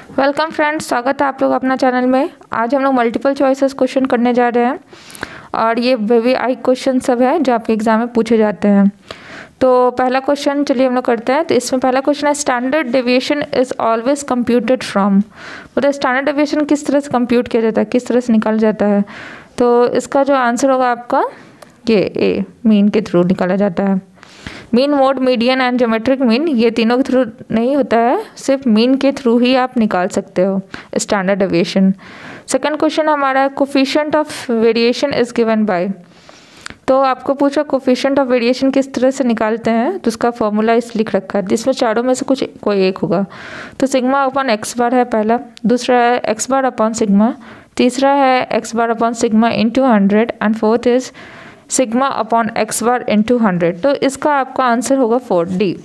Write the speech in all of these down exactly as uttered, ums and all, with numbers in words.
Welcome friends, स्वागत है आप लोग अपना चैनल में। आज हम लोग मल्टीपल चॉइसेस क्वेश्चन करने जा रहे हैं और ये वी आई क्वेश्चन सब है जो आपके एग्जाम में पूछे जाते हैं। तो पहला क्वेश्चन चलिए हम लोग करते हैं। तो इसमें पहला क्वेश्चन है, standard deviation is always computed from. मतलब स्टैंडर्ड डेविएशन किस तरह से कंप्यूट किया जाता है, किस तरह से निकाला जाता है। तो इसका जो आंसर होगा आपका ये ए, मीन के थ्रू निकाला जाता है। Mean, mode, median and geometric mean, ये तीनों के थ्रू नहीं होता है, सिर्फ मीन के थ्रू ही आप निकाल सकते हो स्टैंडर्ड डेविएशन। सेकंड क्वेश्चन हमारा है, coefficient of variation is given by. तो आपको पूछा कोफिशिएंट ऑफ वेरिएशन किस तरह से निकालते हैं, तो उसका फॉर्मूला इस लिख रखा है, जिसमें चारों में से कुछ कोई एक होगा। तो सिग्मा अपॉन एक्स बार है पहला, दूसरा है एक्स बार अपॉन सिग्मा, तीसरा है X bar upon sigma into hundred and fourth is sigma upon X bar into hundred. तो इसका आपका आंसर होगा फोर, डी।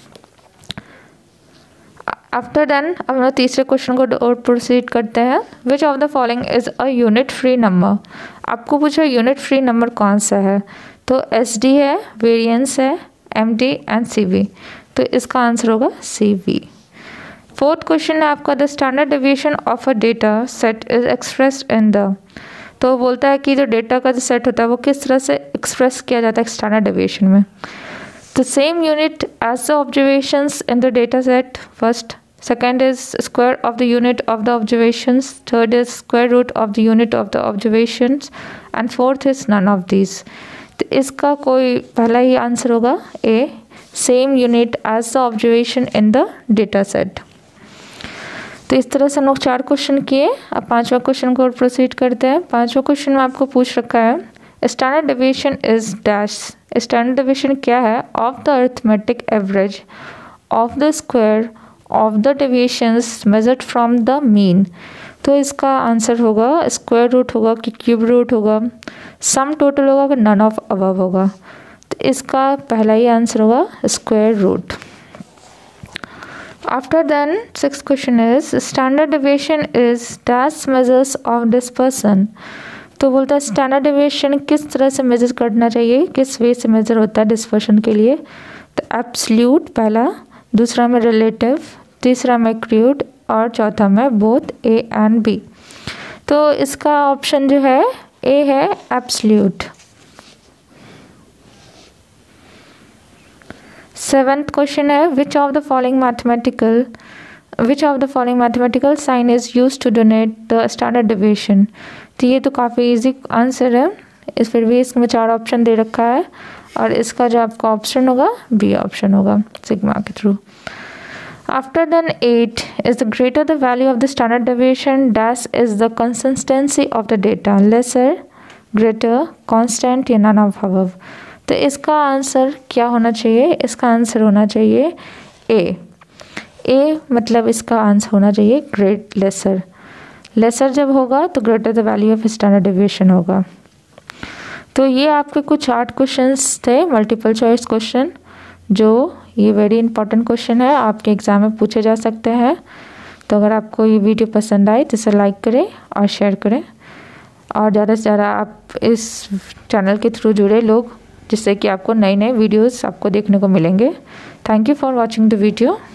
आफ्टर देन अब हम तीसरे क्वेश्चन को और प्रोसीड करते हैं। Which of the following is a unit free number. आपको पूछा यूनिट फ्री नंबर कौन सा है, तो एस डी है, वेरिएंस है, M D and C V. तो इसका आंसर होगा सी वी। फोर्थ क्वेश्चन है आपका, the standard deviation of a data set is expressed in the. तो बोलता है कि जो डेटा का जो सेट होता है वो किस तरह से एक्सप्रेस किया जाता है स्टैंडर्ड डेविएशन में। तो same unit as the observations in the data set first, second is square of the unit of the observations, third is square root of the unit of the observations and fourth is none of these. तो इसका कोई पहला ही answer होगा A, same unit as the observation in the data set. तो इस तरह से हम लोग चार क्वेश्चन किए। अब पांचवा क्वेश्चन को और प्रोसीड करते हैं। पांचवा क्वेश्चन में आपको पूछ रखा है, standard deviation is dash. Standard deviation क्या है, of the arithmetic average of the square of the deviations measured from the mean. तो इसका आंसर होगा स्क्वायर रूट होगा कि क्यूब रूट होगा, सम टोटल होगा कि नन ऑफ अबव होगा। तो इसका पहला ही आंसर होगा square root. After then, sixth question is, standard deviation is dash measures of dispersion। तो बोलता है स्टैंडर्ड डेविएशन किस तरह से मेजर करना चाहिए, किस वे से मेजर होता है डिस्पर्शन के लिए। तो एब्सल्यूट पहला, दूसरा में रिलेटिव, तीसरा में क्रूड और चौथा में बोथ ए एंड बी। तो इसका ऑप्शन जो है ए है एब्सल्यूट। सेवेंथ क्वेश्चन है, which of the following mathematical which of the following mathematical sign is use to donate the standard deviation. तो ये तो काफ़ी इजी आंसर है, इस फिर भी इसमें चार ऑप्शन दे रखा है और इसका जो आपका ऑप्शन होगा बी ऑप्शन होगा सिग्मा के through. After then eight is the greater the value of the standard deviation dash is the consistency of the data, lesser, greater, constant या नन ऑफ अबव। तो इसका आंसर क्या होना चाहिए, इसका आंसर होना चाहिए ए। ए मतलब इसका आंसर होना चाहिए ग्रेट लेसर। लेसर जब होगा तो greater the value of standard deviation होगा। तो ये आपके कुछ आठ क्वेश्चंस थे मल्टीपल चॉइस क्वेश्चन, जो ये वेरी इंपॉर्टेंट क्वेश्चन है, आपके एग्जाम में पूछे जा सकते हैं। तो अगर आपको ये वीडियो पसंद आए तो इसे लाइक करें और शेयर करें, और ज़्यादा से ज़्यादा आप इस चैनल के थ्रू जुड़े लोग, जिससे कि आपको नए नए वीडियोस आपको देखने को मिलेंगे। Thank you for watching the video.